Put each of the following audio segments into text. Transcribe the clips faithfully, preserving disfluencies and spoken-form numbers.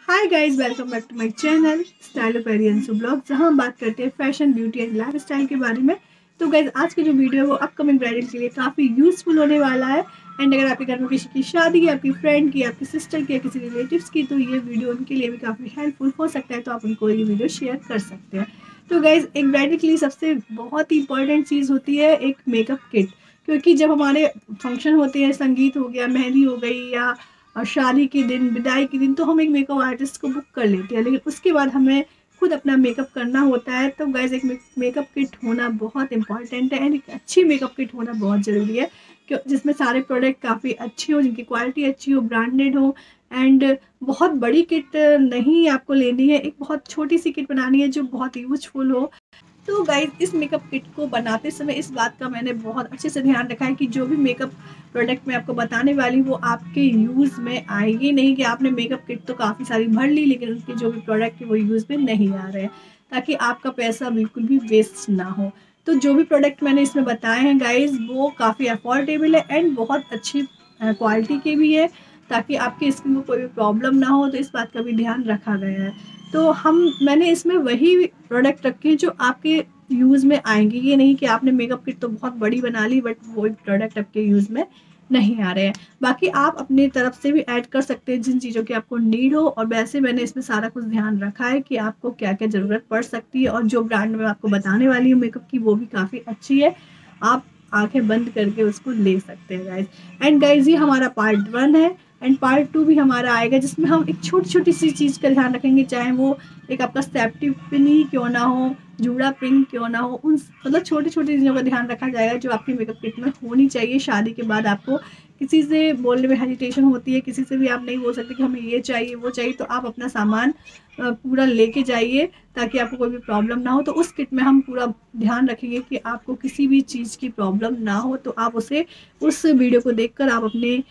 Hi guys, welcome back to my channel style of एरियंसो blog, जहां हम बात करते हैं fashion, beauty and lifestyle के बारे में। तो गाइस, आज की जो वीडियो है वो अपकमिंग ब्राइडल के लिए काफ़ी यूजफुल होने वाला है। एंड अगर आपके घर में किसी की शादी है, आपकी फ्रेंड की, आपकी सिस्टर की या किसी रिलेटिव्स की, तो ये वीडियो उनके लिए भी काफ़ी हेल्पफुल हो सकता है। तो आप उनको ये वीडियो शेयर कर सकते हैं। तो गाइज, एक ब्राइडल के लिए सबसे बहुत ही इंपॉर्टेंट चीज़ होती है एक मेकअप किट, क्योंकि जब हमारे फंक्शन होते हैं, संगीत हो गया, मेहंदी हो गई या और शादी के दिन, विदाई के दिन, तो हम एक मेकअप आर्टिस्ट को बुक कर लेते हैं, लेकिन उसके बाद हमें खुद अपना मेकअप करना होता है। तो गाइस, एक मेकअप किट होना बहुत इंपॉर्टेंट है एंड एक अच्छी मेकअप किट होना बहुत ज़रूरी है, क्यों जिसमें सारे प्रोडक्ट काफ़ी अच्छे हो, जिनकी क्वालिटी अच्छी हो, ब्रांडेड हो। एंड बहुत बड़ी किट नहीं आपको लेनी है, एक बहुत छोटी सी किट बनानी है जो बहुत यूजफुल हो। तो गाइज, इस मेकअप किट को बनाते समय इस बात का मैंने बहुत अच्छे से ध्यान रखा है कि जो भी मेकअप प्रोडक्ट मैं आपको बताने वाली वो आपके यूज़ में आएगी नहीं, कि आपने मेकअप किट तो काफ़ी सारी भर ली लेकिन उनके जो भी प्रोडक्ट है वो यूज़ में नहीं आ रहे हैं, ताकि आपका पैसा बिल्कुल भी वेस्ट ना हो। तो जो भी प्रोडक्ट मैंने इसमें बताए हैं गाइज, वो काफ़ी अफोर्डेबल है एंड बहुत अच्छी क्वालिटी के भी है, ताकि आपकी स्किन को कोई भी प्रॉब्लम ना हो। तो इस बात का भी ध्यान रखा गया है। तो हम मैंने इसमें वही प्रोडक्ट रखे हैं जो आपके यूज़ में आएंगे। ये नहीं कि आपने मेकअप किट तो बहुत बड़ी बना ली बट वो प्रोडक्ट आपके यूज़ में नहीं आ रहे हैं। बाकी आप अपनी तरफ से भी ऐड कर सकते हैं जिन चीज़ों की आपको नीड हो, और वैसे मैंने इसमें सारा कुछ ध्यान रखा है कि आपको क्या क्या ज़रूरत पड़ सकती है। और जो ब्रांड मैं आपको बताने वाली हूँ मेकअप की, वो भी काफ़ी अच्छी है, आप आंखें बंद करके उसको ले सकते हैं गाइज। एंड गाइज, ये हमारा पार्ट वन है एंड पार्ट टू भी हमारा आएगा, जिसमें हम एक छोटी छोटी सी चीज़ का ध्यान रखेंगे, चाहे वो एक आपका सेफ्टी पिन ही क्यों ना हो, जूड़ा पिन क्यों ना हो, उन मतलब छोटी छोटी चीज़ों का ध्यान रखा जाएगा जो आपकी मेकअप किट में होनी चाहिए। शादी के बाद आपको किसी से बोलने में हेजिटेशन होती है, किसी से भी आप नहीं बोल सकते कि हमें ये चाहिए वो चाहिए, तो आप अपना सामान पूरा लेके जाइए ताकि आपको कोई भी प्रॉब्लम ना हो। तो उस किट में हम पूरा ध्यान रखेंगे कि आपको किसी भी चीज़ की प्रॉब्लम ना हो। तो आप उसे उस वीडियो को देखकर आप अपने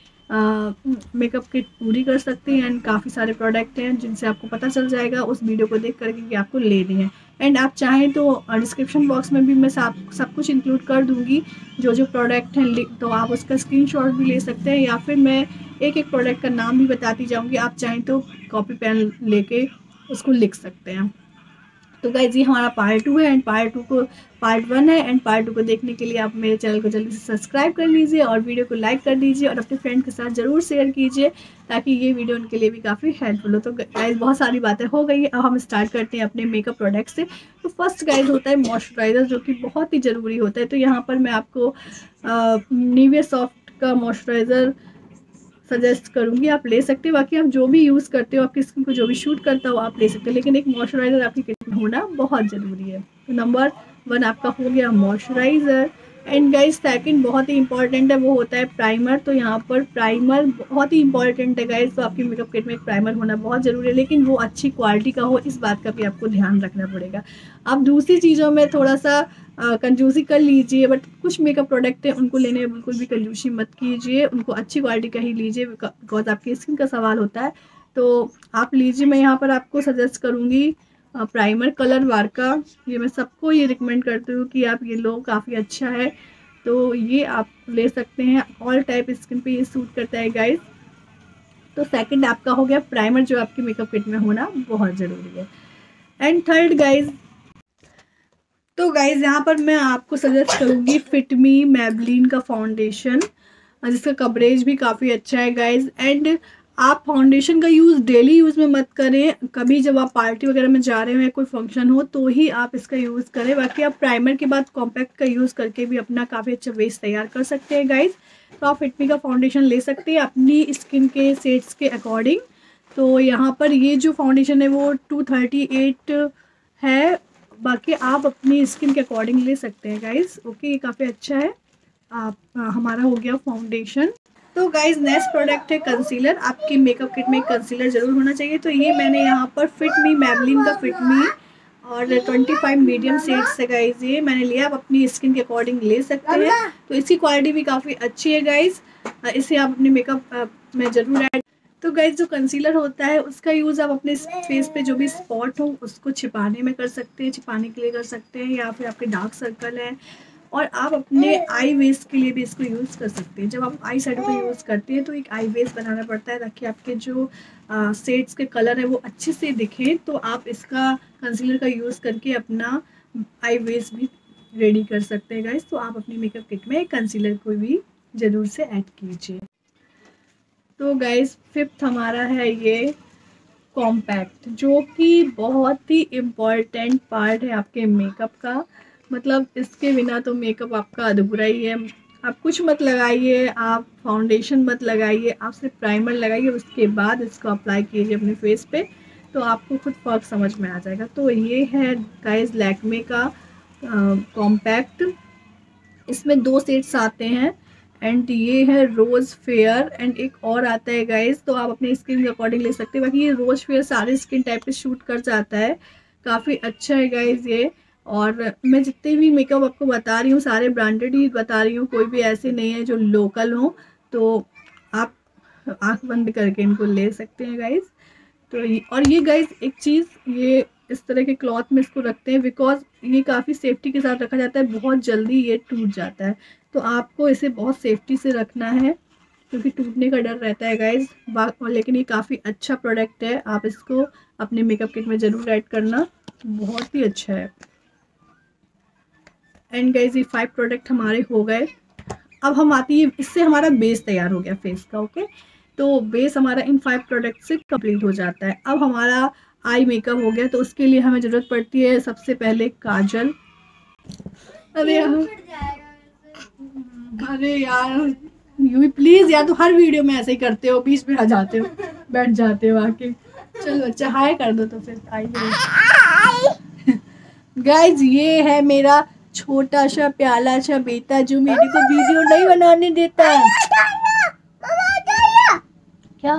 मेकअप किट पूरी कर सकते हैं। एंड काफ़ी सारे प्रोडक्ट हैं जिनसे आपको पता चल जाएगा उस वीडियो को देख करके कि आपको लेने हैं। एंड आप चाहें तो डिस्क्रिप्शन बॉक्स में भी मैं सब सब कुछ इंक्लूड कर दूंगी, जो जो प्रोडक्ट हैं, तो आप उसका स्क्रीनशॉट भी ले सकते हैं, या फिर मैं एक एक प्रोडक्ट का नाम भी बताती जाऊंगी, आप चाहें तो कॉपी पेन लेके उसको लिख सकते हैं। तो गाइज, ये हमारा पार्ट टू है एंड पार्ट टू को पार्ट वन है एंड पार्ट टू को देखने के लिए आप मेरे चैनल को जल्दी से सब्सक्राइब कर लीजिए और वीडियो को लाइक कर दीजिए और अपने फ्रेंड के साथ ज़रूर शेयर कीजिए, ताकि ये वीडियो उनके लिए भी काफ़ी हेल्पफुल हो। तो गाइज, बहुत सारी बातें हो गई, अब हम स्टार्ट करते हैं अपने मेकअप प्रोडक्ट से। तो फर्स्ट गाइज होता है मॉइस्चराइज़र, जो कि बहुत ही ज़रूरी होता है। तो यहाँ पर मैं आपको निविया सॉफ्ट का मॉइस्चराइज़र सजेस्ट करूंगी, आप ले सकते हो। बाकी आप जो भी यूज़ करते हो, आपकी स्किन को जो भी शूट करता हो आप ले सकते हो, लेकिन एक मॉइस्चराइज़र आपकी किट में होना बहुत ज़रूरी है। तो नंबर वन आपका हो गया मॉइस्चराइज़र। एंड गाइस, सेकंड बहुत ही इंपॉर्टेंट है, वो होता है प्राइमर। तो यहाँ पर प्राइमर बहुत ही इंपॉर्टेंट है गाइस, तो आपकी मेकअप किट में एक प्राइमर होना बहुत ज़रूरी है, लेकिन वो अच्छी क्वालिटी का हो, इस बात का भी आपको ध्यान रखना पड़ेगा। आप दूसरी चीज़ों में थोड़ा सा कंजूसी कर लीजिए, बट कुछ मेकअप प्रोडक्ट हैं उनको लेने में बिल्कुल भी कंजूसी मत कीजिए, उनको अच्छी क्वालिटी का ही लीजिए, बिकॉज आपकी स्किन का सवाल होता है। तो आप लीजिए। मैं यहाँ पर आपको सजेस्ट करूँगी प्राइमर कलर वार का, ये मैं सबको ये रिकमेंड करती हूँ कि आप ये लो, काफ़ी अच्छा है। तो ये आप ले सकते हैं, ऑल टाइप स्किन पे ये सूट करता है गाइस। तो सेकंड आपका हो गया प्राइमर, जो आपकी मेकअप किट में होना बहुत ज़रूरी है। एंड थर्ड गाइज, तो गाइज यहाँ पर मैं आपको सजेस्ट करूँगी फिट मी मैबलिन का फाउंडेशन, जिसका कवरेज भी काफ़ी अच्छा है गाइज। एंड आप फाउंडेशन का यूज़ डेली यूज़ में मत करें, कभी जब आप पार्टी वगैरह में जा रहे हो या कोई फंक्शन हो तो ही आप इसका यूज़ करें। बाकी आप प्राइमर के बाद कॉम्पैक्ट का यूज़ करके भी अपना काफ़ी अच्छा बेस तैयार कर सकते हैं गाइज। तो आप फिट मी का फाउंडेशन ले सकते हैं अपनी स्किन के शेड्स के अकॉर्डिंग। तो यहाँ पर ये जो फाउंडेशन है वो टू थर्टी एट है, बाकी आप अपनी स्किन के अकॉर्डिंग ले सकते हैं गाइज। ओके, ये काफ़ी अच्छा है। आप आ, हमारा हो गया फाउंडेशन। तो गाइज, नेक्स्ट प्रोडक्ट है कंसीलर। आपकी मेकअप किट में कंसीलर जरूर होना चाहिए। तो ये मैंने यहाँ पर फिट मी मैबलिन का फिट मी और पच्चीस मीडियम शेड्स है गाइज, ये मैंने लिया। आप अपनी स्किन के अकॉर्डिंग ले सकते हैं। तो इसकी क्वालिटी भी काफ़ी अच्छी है गाइज, इसे आप अपने मेकअप में ज़रूर ऐड। तो गाइज, जो कंसीलर होता है उसका यूज़ आप अपने फेस पे जो भी स्पॉट हो उसको छिपाने में कर सकते हैं, छिपाने के लिए कर सकते हैं, या फिर आपके डार्क सर्कल है और आप अपने आई बेस के लिए भी इसको यूज़ कर सकते हैं। जब आप आई शेडो का यूज़ करते हैं तो एक आई बेस बनाना पड़ता है ताकि आपके जो शेड्स के कलर है वो अच्छे से दिखें। तो आप इसका कंसीलर का यूज़ करके अपना आई बेस भी रेडी कर सकते हैं गाइस। तो आप अपनी मेकअप किट में कंसीलर को भी ज़रूर से ऐड कीजिए। तो गाइस फिफ्थ हमारा है ये कॉम्पैक्ट, जो कि बहुत ही इम्पॉर्टेंट पार्ट है आपके मेकअप का। मतलब इसके बिना तो मेकअप आपका अधूरा ही है। आप कुछ मत लगाइए, आप फाउंडेशन मत लगाइए, आप सिर्फ प्राइमर लगाइए, उसके बाद इसको अप्लाई कीजिए अपने फेस पे, तो आपको खुद फ़र्क समझ में आ जाएगा। तो ये है गाइस लैक्मे का कॉम्पैक्ट। इसमें दो सेट्स आते हैं एंड ये है रोज़ फेयर एंड एक और आता है गाइस, तो आप अपने स्किन के अकॉर्डिंग ले सकते हैं। बाकी ये रोज़ फेयर सारे स्किन टाइप पे शूट कर जाता है, काफ़ी अच्छा है गाइस ये। और मैं जितने भी मेकअप आपको बता रही हूँ सारे ब्रांडेड ही बता रही हूँ, कोई भी ऐसे नहीं है जो लोकल हो। तो आप आँख बंद करके इनको ले सकते हैं गाइस। तो ये और ये गाइस एक चीज़, ये इस तरह के क्लॉथ में इसको रखते हैं बिकॉज ये काफ़ी सेफ्टी के साथ रखा जाता है, बहुत जल्दी ये टूट जाता है। तो आपको इसे बहुत सेफ्टी से रखना है क्योंकि टूटने का डर रहता है गाइस। लेकिन ये काफ़ी अच्छा प्रोडक्ट है, आप इसको अपने मेकअप किट में ज़रूर ऐड करना, बहुत ही अच्छा है। एंड गाइस ये फाइव प्रोडक्ट हमारे हो गए। अब हम आती है, इससे हमारा बेस तैयार हो गया फेस का। ओके, तो बेस हमारा इन फाइव प्रोडक्ट से कंप्लीट हो जाता है। अब हमारा आई मेकअप हो गया, तो उसके लिए हमें ज़रूरत पड़ती है सबसे पहले काजल। अरे यार अरे यार यू प्लीज़ यार, तो हर वीडियो में ऐसे ही करते हो, बीच में आ जाते हो, बैठ जाते हो आके। चलो अच्छा हाय कर दो तो फिर आई। गाइज ये है मेरा छोटा सा प्याला सा बेटा जो मेरे को वीडियो नहीं बनाने देता है। क्या?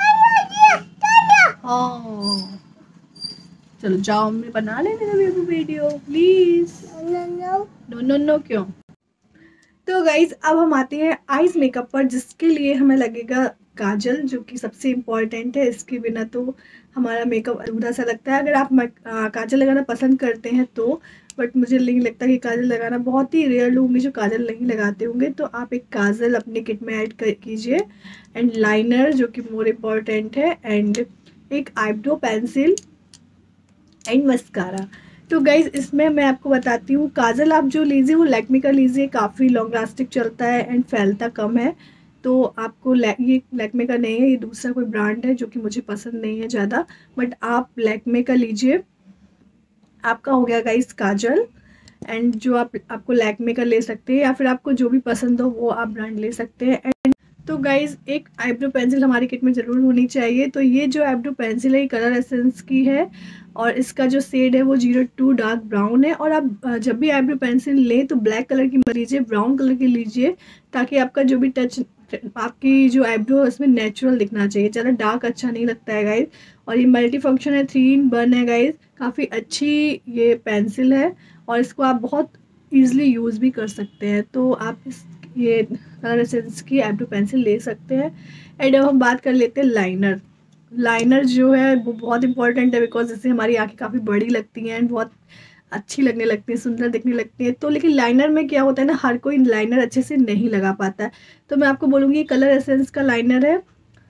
हाँ चलो जाओ, मैं बना लेने दो video please. No no no क्यों? तो गाइज अब हम आते हैं आईज मेकअप पर, जिसके लिए हमें लगेगा काजल, जो कि सबसे इम्पॉर्टेंट है। इसके बिना तो हमारा मेकअप अधूरा सा लगता है। अगर आप काजल लगाना पसंद करते हैं तो, बट मुझे नहीं लगता कि काजल लगाना, बहुत ही रेयर लोग होंगे जो काजल नहीं लगाते होंगे। तो आप एक काजल अपने किट में ऐड कर कीजिए एंड लाइनर जो कि मोर इम्पॉर्टेंट है, एंड एक आईब्रो पेंसिल एंड मस्कारा। तो गाइज इसमें मैं आपको बताती हूँ, काजल आप जो लीजिए वो लैक्मे का लीजिए, काफ़ी लॉन्ग लास्टिक चलता है एंड फैलता कम है। तो आपको ये लैक्मे का नहीं है, ये दूसरा कोई ब्रांड है जो कि मुझे पसंद नहीं है ज़्यादा, बट आप लैक्मे का लीजिए। आपका हो गया गाइस काजल, एंड जो आप आपको लैक्मे का ले सकते हैं, या फिर आपको जो भी पसंद हो वो आप ब्रांड ले सकते हैं। एंड तो गाइज एक आईब्रो पेंसिल हमारी किट में ज़रूर होनी चाहिए। तो ये जो आईब्रो पेंसिल है ये कलर एसेंस की है और इसका जो शेड है वो जीरो टू डार्क ब्राउन है। और आप जब भी आईब्रो पेंसिल लें तो ब्लैक कलर की मत लीजिए, ब्राउन कलर की लीजिए, ताकि आपका जो भी टच, आपकी जो आईब्रो है उसमें नेचुरल दिखना चाहिए, ज़्यादा डार्क अच्छा नहीं लगता है गाइज। और ये मल्टी फंक्शन है, थ्री इन वन है गाइज, काफ़ी अच्छी ये पेंसिल है और इसको आप बहुत ईजिली यूज़ भी कर सकते हैं। तो आप इस ये कलर एसेंस की आईब्रो पेंसिल ले सकते हैं। एंड अब हम बात कर लेते हैं लाइनर। लाइनर जो है वो बहुत इंपॉर्टेंट है बिकॉज इससे हमारी आंखें काफ़ी बड़ी लगती हैं एंड बहुत अच्छी लगने लगती है, सुंदर दिखने लगती है। तो लेकिन लाइनर में क्या होता है ना, हर कोई लाइनर अच्छे से नहीं लगा पाता है। तो मैं आपको बोलूँगी कलर एसेंस का लाइनर है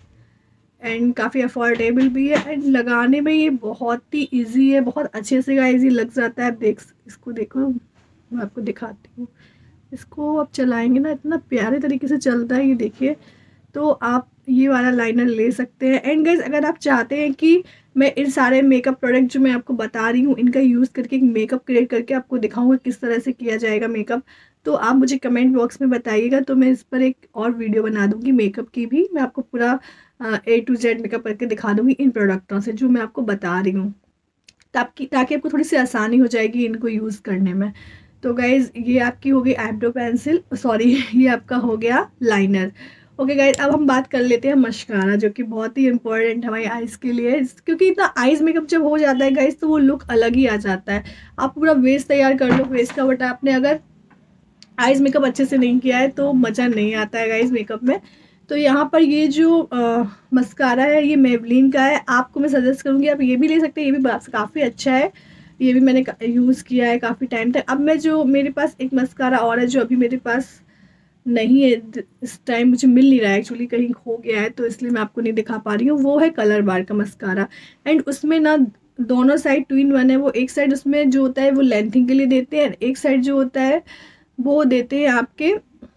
एंड काफ़ी अफोर्डेबल भी है एंड लगाने में ये बहुत ही ईजी है, बहुत अच्छे से ईजी लग जाता है। आप देख इसको देखो, मैं आपको दिखाती हूँ। इसको आप चलाएंगे ना, इतना प्यारे तरीके से चलता है ये, देखिए। तो आप ये वाला लाइनर ले सकते हैं। एंड गाइज अगर आप चाहते हैं कि मैं इन सारे मेकअप प्रोडक्ट जो मैं आपको बता रही हूँ इनका यूज़ करके एक मेकअप क्रिएट करके आपको दिखाऊंगा किस तरह से किया जाएगा मेकअप, तो आप मुझे कमेंट बॉक्स में बताइएगा। तो मैं इस पर एक और वीडियो बना दूँगी मेकअप की भी, मैं आपको पूरा ए टू जेड मेकअप करके दिखा दूँगी इन प्रोडक्टों से जो मैं आपको बता रही हूँ, ताकि ताकि आपको थोड़ी सी आसानी हो जाएगी इनको यूज़ करने में। तो गाइज़ ये आपकी हो गई आईब्रो पेंसिल, सॉरी ये आपका हो गया लाइनर। ओके गाइज अब हम बात कर लेते हैं मस्कारा, जो कि बहुत ही इंपॉर्टेंट हमारी आइज के लिए, क्योंकि इतना आइज मेकअप जब हो जाता है गाइज तो वो लुक अलग ही आ जाता है। आप पूरा बेस तैयार कर लो फेस का, बट आपने अगर आइज मेकअप अच्छे से नहीं किया है तो मज़ा नहीं आता है गाइज मेकअप में। तो यहाँ पर ये जो आ, मस्कारा है ये मेवलिन का है, आपको मैं सजेस्ट करूँगी आप ये भी ले सकते हैं, ये भी काफ़ी अच्छा है। ये भी मैंने यूज़ किया है काफ़ी टाइम तक। अब मैं जो मेरे पास एक मस्कारा और है जो अभी मेरे पास नहीं है, इस टाइम मुझे मिल नहीं रहा है एक्चुअली, कहीं खो गया है तो इसलिए मैं आपको नहीं दिखा पा रही हूँ। वो है कलर बार का मस्कारा, एंड उसमें ना दोनों साइड टू इन वन है। वो एक साइड उसमें जो होता है वो लेंथिंग के लिए देते हैं, एक साइड जो होता है वो देते हैं आपके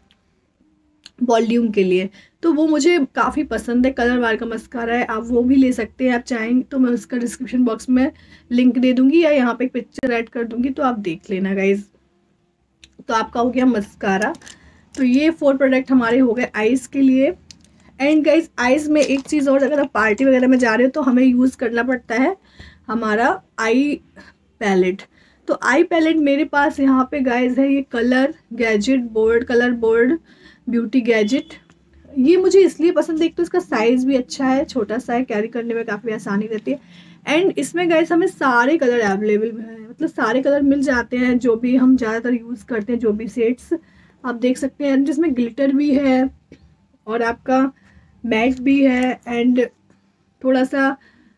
वॉल्यूम के लिए। तो वो मुझे काफ़ी पसंद है, कलर बार का मस्कारा है, आप वो भी ले सकते हैं। आप चाहेंगे तो मैं उसका डिस्क्रिप्शन बॉक्स में लिंक दे दूंगी या यहाँ पे एक पिक्चर ऐड कर दूंगी, तो आप देख लेना गाइज। तो आपका हो गया मस्कारा। तो ये फोर प्रोडक्ट हमारे हो गए आईज़ के लिए। एंड गाइज आईज़ में एक चीज़ और, अगर आप पार्टी वगैरह में जा रहे हो तो हमें यूज़ करना पड़ता है हमारा आई पैलेट। तो आई पैलेट मेरे पास यहाँ पे गाइज है ये colour gadget board, colour board beauty gadget. ये मुझे इसलिए पसंद है, एक तो इसका साइज़ भी अच्छा है, छोटा सा है, कैरी करने में काफ़ी आसानी रहती है। एंड इसमें गाइस हमें सारे कलर अवेलेबल है, मतलब सारे कलर मिल जाते हैं जो भी हम ज़्यादातर यूज़ करते हैं, जो भी सेट्स आप देख सकते हैं। जिसमें ग्लिटर भी है और आपका मैट भी है, एंड थोड़ा सा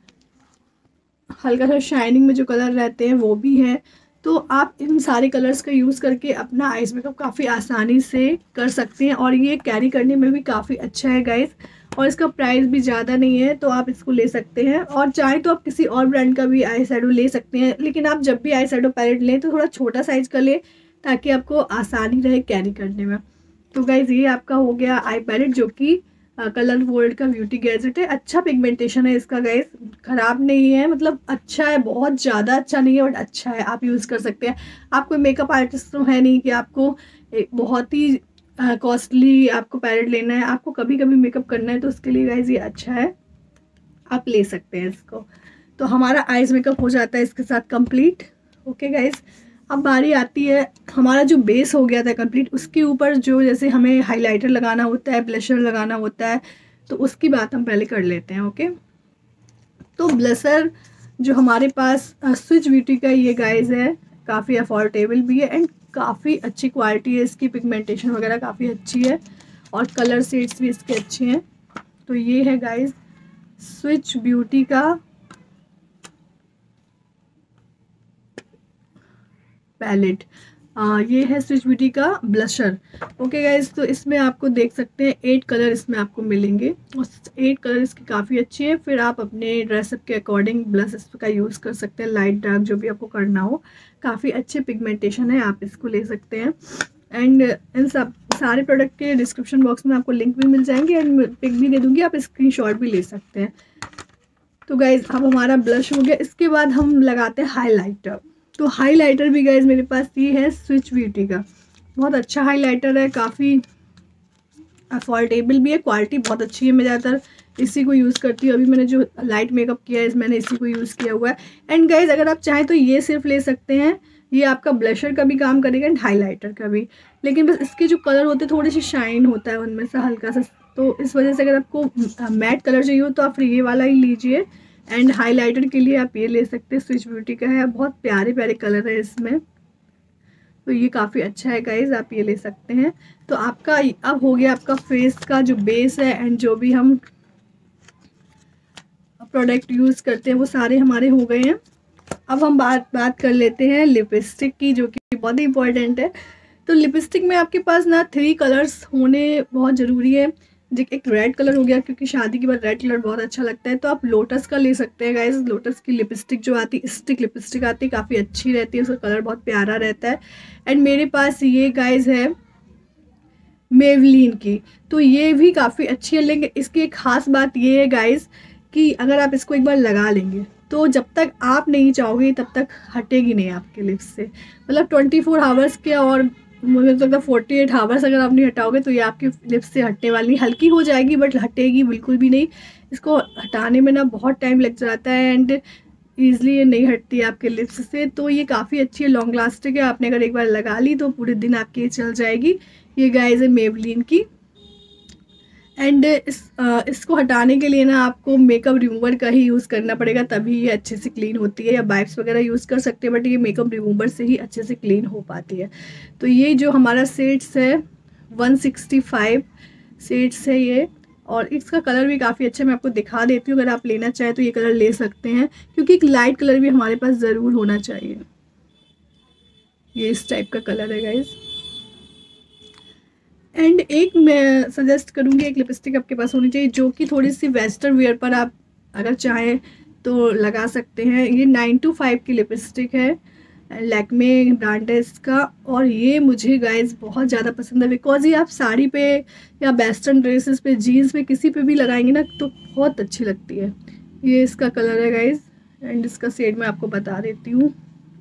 हल्का सा शाइनिंग में जो कलर रहते हैं वो भी है। तो आप इन सारे कलर्स का यूज़ करके अपना आइज मेकअप काफ़ी आसानी से कर सकते हैं, और ये कैरी करने में भी काफ़ी अच्छा है गाइस, और इसका प्राइस भी ज़्यादा नहीं है, तो आप इसको ले सकते हैं। और चाहे तो आप किसी और ब्रांड का भी आई शैडो ले सकते हैं, लेकिन आप जब भी आई शैडो पैलेट लें तो थोड़ा छोटा साइज का लें ताकि आपको आसानी रहे कैरी करने में। तो गाइज ये आपका हो गया आई पैलेट, जो कि कलर वर्ल्ड का ब्यूटी गैजेट है। अच्छा पिगमेंटेशन है इसका गाइस, ख़राब नहीं है, मतलब अच्छा है, बहुत ज़्यादा अच्छा नहीं है बट अच्छा है, आप यूज़ कर सकते हैं। आप कोई मेकअप आर्टिस्ट तो है नहीं कि आपको एक बहुत ही कॉस्टली आपको पैलेट लेना है, आपको कभी कभी मेकअप करना है तो उसके लिए गाइस ये अच्छा है, आप ले सकते हैं इसको। तो हमारा आइज मेकअप हो जाता है इसके साथ कंप्लीट। ओके गाइस, अब बारी आती है हमारा जो बेस हो गया था कंप्लीट, उसके ऊपर जो जैसे हमें हाइलाइटर लगाना होता है, ब्लशर लगाना होता है, तो उसकी बात हम पहले कर लेते हैं। ओके, तो ब्लशर जो हमारे पास स्विच ब्यूटी का ये गाइस है, काफ़ी अफोर्डेबल भी है एंड काफ़ी अच्छी क्वालिटी है इसकी, पिगमेंटेशन वगैरह काफ़ी अच्छी है और कलर शेड्स भी इसके अच्छे हैं। तो ये है गाइस स्विच ब्यूटी का पैलेट, आ, ये है स्विच ब्यूटी का ब्लशर। ओके गाइज, तो इसमें आपको देख सकते हैं एट कलर इसमें आपको मिलेंगे और एट कलर इसकी काफ़ी अच्छी है। फिर आप अपने ड्रेसअप के अकॉर्डिंग ब्लश इसका यूज़ कर सकते हैं, लाइट डार्क जो भी आपको करना हो। काफ़ी अच्छे पिगमेंटेशन है, आप इसको ले सकते हैं। एंड इन सब सारे प्रोडक्ट के डिस्क्रिप्शन बॉक्स में आपको लिंक भी मिल जाएंगे एंड पिक भी दे दूँगी, आप स्क्रीनशॉट भी ले सकते हैं। तो गाइज अब हमारा ब्लश हो गया, इसके बाद हम लगाते हैं हाईलाइटर। तो हाइलाइटर भी गाइज मेरे पास ये है स्विच ब्यूटी का, बहुत अच्छा हाइलाइटर है, काफ़ी अफोर्डेबल भी है, क्वालिटी बहुत अच्छी है। मैं ज़्यादातर इसी को यूज़ करती हूँ, अभी मैंने जो लाइट मेकअप किया है मैंने इसी को यूज़ किया हुआ है। एंड गाइज अगर आप चाहें तो ये सिर्फ ले सकते हैं, ये आपका ब्लशर का भी काम करेगा एंड हाईलाइटर का भी, लेकिन बस इसके जो कलर होते हैं थोड़े से शाइन होता है उनमें से हल्का सा, तो इस वजह से अगर आपको मैट कलर चाहिए हो तो आप ये वाला ही लीजिए। एंड हाइलाइटर के लिए आप ये ले सकते हैं, स्विच ब्यूटी का है, बहुत प्यारे प्यारे कलर है इसमें, तो ये काफ़ी अच्छा है गाइज, आप ये ले सकते हैं। तो आपका अब हो गया आपका फेस का जो बेस है एंड जो भी हम प्रोडक्ट यूज़ करते हैं वो सारे हमारे हो गए हैं। अब हम बात बात कर लेते हैं लिपस्टिक की, जो कि बहुत ही इंपॉर्टेंट है। तो लिपस्टिक में आपके पास ना थ्री कलर्स होने बहुत ज़रूरी है। एक रेड कलर हो गया, क्योंकि शादी के बाद रेड कलर बहुत अच्छा लगता है, तो आप लोटस का ले सकते हैं गाइस। लोटस की लिपस्टिक जो आती है, स्टिक लिपस्टिक आती है, काफ़ी अच्छी रहती है, उसका कलर बहुत प्यारा रहता है। एंड मेरे पास ये गाइस है मेवलिन की, तो ये भी काफ़ी अच्छी है, लेकिन इसकी एक ख़ास बात ये है गाइस कि अगर आप इसको एक बार लगा लेंगे तो जब तक आप नहीं चाहोगे तब तक हटेगी नहीं आपके लिप्स से, मतलब ट्वेंटी फोर आवर्स के और मुझे तो लगता है फोर्टी एट आवर्स अगर आप नहीं हटाओगे तो ये आपके लिप्स से हटने वाली, हल्की हो जाएगी बट हटेगी बिल्कुल भी नहीं। इसको हटाने में ना बहुत टाइम लग जाता है एंड ईजिली ये नहीं हटती है आपके लिप्स से। तो ये काफ़ी अच्छी है, लॉन्ग लास्टिंग है, आपने अगर एक बार लगा ली तो पूरे दिन आपकी ये चल जाएगी। ये गाइस है मेवलिन की। एंड इस आ, इसको हटाने के लिए ना आपको मेकअप रिमूवर का ही यूज़ करना पड़ेगा, तभी ये अच्छे से क्लीन होती है, या वाइप्स वगैरह यूज़ कर सकते हैं बट ये मेकअप रिमूवर से ही अच्छे से क्लीन हो पाती है। तो ये जो हमारा शेड्स है वन सिक्सटी फाइव शेड्स है ये, और इसका कलर भी काफ़ी अच्छा, मैं आपको दिखा देती हूँ। अगर आप लेना चाहें तो ये कलर ले सकते हैं, क्योंकि एक लाइट कलर भी हमारे पास ज़रूर होना चाहिए। ये इस टाइप का कलर है गाइस। एंड एक मैं सजेस्ट करूँगी, एक लिपस्टिक आपके पास होनी चाहिए जो कि थोड़ी सी वेस्टर्न वेयर पर आप अगर चाहें तो लगा सकते हैं। ये नाइन टू फाइव की लिपस्टिक है, लैक्मे ब्रांड है इसका, और ये मुझे गाइस बहुत ज़्यादा पसंद है, बिकॉज ये आप साड़ी पे या वेस्टर्न ड्रेसेस पे, जीन्स पे, किसी पे भी लगाएंगे ना तो बहुत अच्छी लगती है। ये इसका कलर है गाइस, एंड इसका शेड मैं आपको बता देती हूँ।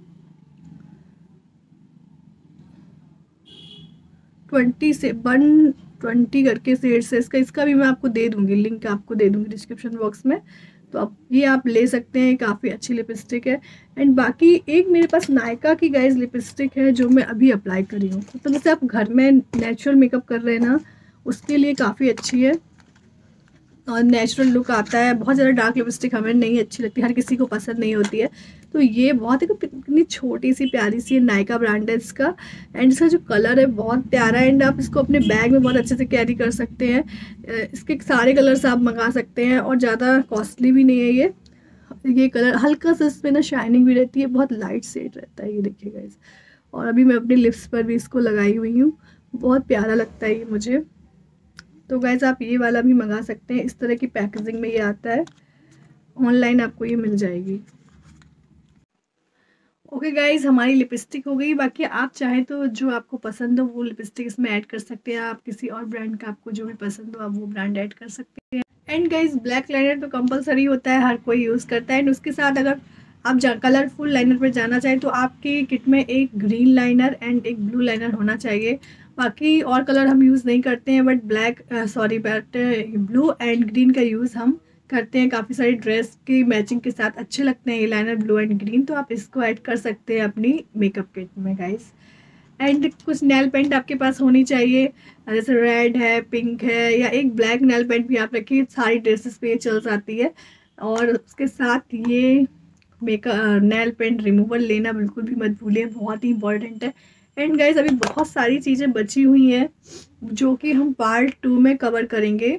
ट्वेंटी से वन ट्वेंटी करके शेड से इसका इसका भी मैं आपको दे दूंगी, लिंक आपको दे दूंगी डिस्क्रिप्शन बॉक्स में, तो आप ये आप ले सकते हैं। काफ़ी अच्छी लिपस्टिक है। एंड बाकी एक मेरे पास नायका की गाइस लिपस्टिक है जो मैं अभी अप्लाई करी हूँ, तो जैसे आप घर में नेचुरल मेकअप कर रहे हैं ना, उसके लिए काफ़ी अच्छी है और नेचुरल लुक आता है। बहुत ज़्यादा डार्क लिपस्टिक हमें नहीं अच्छी लगती, हर किसी को पसंद नहीं होती है, तो ये बहुत ही कितनी छोटी सी प्यारी सी नायका ब्रांड है इसका। एंड इसका जो कलर है बहुत प्यारा है, एंड आप इसको अपने बैग में बहुत अच्छे से कैरी कर सकते हैं। इसके सारे कलर्स आप मंगा सकते हैं और ज़्यादा कॉस्टली भी नहीं है ये। ये कलर हल्का सा इसमें ना शाइनिंग भी रहती है, बहुत लाइट शेड रहता है, ये देखिएगा इस। और अभी मैं अपने लिप्स पर भी इसको लगाई हुई हूँ, बहुत प्यारा लगता है ये मुझे। तो गाइज आप ये वाला भी मंगा सकते हैं, इस तरह की पैकेजिंग में ये आता है, ऑनलाइन आपको ये मिल जाएगी। ओके गाइज, हमारी लिपस्टिक हो गई। बाकी आप चाहें तो जो आपको पसंद हो वो लिपस्टिक इसमें ऐड कर सकते हैं, आप किसी और ब्रांड का आपको जो भी पसंद हो आप वो ब्रांड ऐड कर सकते हैं। एंड गाइज ब्लैक लाइनर तो कंपलसरी होता है, हर कोई यूज़ करता है। एंड उसके साथ अगर आप कलरफुल लाइनर पर जाना चाहें तो आपकी किट में एक ग्रीन लाइनर एंड एक ब्लू लाइनर होना चाहिए। बाकी और कलर हम यूज़ नहीं करते हैं, but black sorry but blue and green का यूज़ हम करते हैं। काफ़ी सारी ड्रेस की मैचिंग के साथ अच्छे लगते हैं ये लाइनर ब्लू एंड ग्रीन, तो आप इसको ऐड कर सकते हैं अपनी मेकअप किट में गाइस। एंड कुछ नेल पेंट आपके पास होनी चाहिए, जैसे रेड है, पिंक है, या एक ब्लैक नेल पेंट भी आप रखिए, सारी ड्रेसेस पे चल जाती है। और उसके साथ ये मेकअप नेल पेंट रिमूवर लेना बिल्कुल भी मत भूलिए, बहुत ही इंपॉर्टेंट है। एंड गाइज अभी बहुत सारी चीज़ें बची हुई हैं जो कि हम पार्ट टू में कवर करेंगे,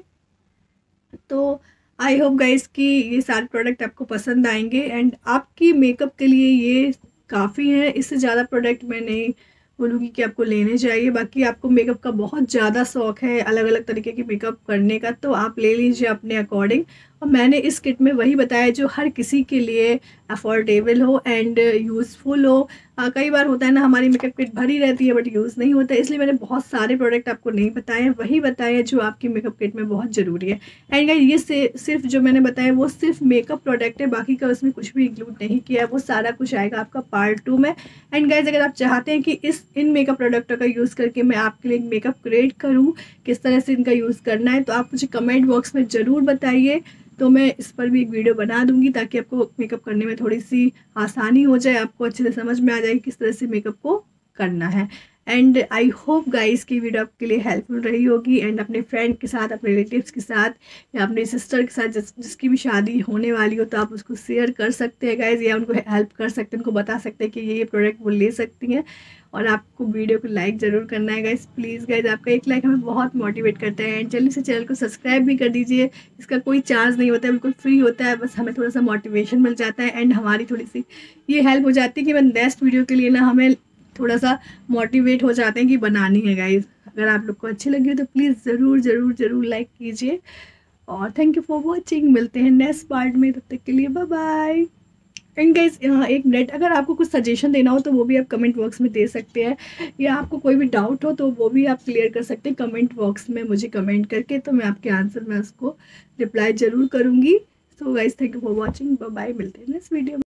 तो आई होप गाइज कि ये सारे प्रोडक्ट आपको पसंद आएंगे एंड आपकी मेकअप के लिए ये काफ़ी है। इससे ज़्यादा प्रोडक्ट मैं नहीं बोलूँगी कि आपको लेने चाहिए। बाकी आपको मेकअप का बहुत ज़्यादा शौक है, अलग अलग तरीके की मेकअप करने का, तो आप ले लीजिए अपने अकॉर्डिंग। और मैंने इस किट में वही बताया जो हर किसी के लिए अफोर्डेबल हो एंड यूज़फुल हो। आ, कई बार होता है ना हमारी मेकअप किट भरी रहती है बट यूज़ नहीं होता है, इसलिए मैंने बहुत सारे प्रोडक्ट आपको नहीं बताए, वही बताए जो आपकी मेकअप किट में बहुत ज़रूरी है। एंड गाइस ये से, सिर्फ जो मैंने बताया वो सिर्फ मेकअप प्रोडक्ट है, बाकी का उसमें कुछ भी इंक्लूड नहीं किया, वो सारा कुछ आएगा आपका पार्ट टू में। एंड गाइस अगर आप चाहते हैं कि इस इन मेकअप प्रोडक्टों का यूज़ करके मैं आपके लिए एक मेकअप क्रिएट करूँ, किस तरह से इनका यूज़ करना है, तो आप मुझे कमेंट बॉक्स में ज़रूर बताइए, तो मैं इस पर भी एक वीडियो बना दूंगी ताकि आपको मेकअप करने में थोड़ी सी आसानी हो जाए, आपको अच्छे से समझ में आ जाए किस तरह से मेकअप को करना है। एंड आई होप गाइस की वीडियो आपके लिए हेल्पफुल रही होगी। एंड अपने फ्रेंड के साथ, अपने रिलेटिव्स के साथ या अपनी सिस्टर के साथ जिस जिसकी भी शादी होने वाली हो तो आप उसको शेयर कर सकते हैं गाइस, या उनको हेल्प कर सकते हैं, उनको बता सकते हैं कि ये ये प्रोडक्ट वो ले सकती हैं। और आपको वीडियो को लाइक ज़रूर करना है गाइस, प्लीज़ गाइस, आपका एक लाइक हमें बहुत मोटिवेट करता है। एंड जल्दी से चैनल को सब्सक्राइब भी कर दीजिए, इसका कोई चार्ज नहीं होता है, बिल्कुल फ्री होता है, बस हमें थोड़ा सा मोटिवेशन मिल जाता है एंड हमारी थोड़ी सी ये हेल्प हो जाती है कि मैं नेक्स्ट वीडियो के लिए ना हमें थोड़ा सा मोटिवेट हो जाते हैं कि बनानी है गाइस। अगर आप लोग को अच्छी लगी हो तो प्लीज़ ज़रूर ज़रूर ज़रूर लाइक कीजिए। और थैंक यू फॉर वॉचिंग, मिलते हैं नेक्स्ट पार्ट में, तब तक के लिए बाय बाय। एंड गाइस यहाँ एक मिनट, अगर आपको कुछ सजेशन देना हो तो वो भी आप कमेंट बॉक्स में दे सकते हैं, या आपको कोई भी डाउट हो तो वो भी आप क्लियर कर सकते हैं कमेंट बॉक्स में मुझे कमेंट करके, तो मैं आपके आंसर में उसको रिप्लाई ज़रूर करूँगी। So guys thank you for watching, bye bye, मिलते हैं नेक्स्ट वीडियो में।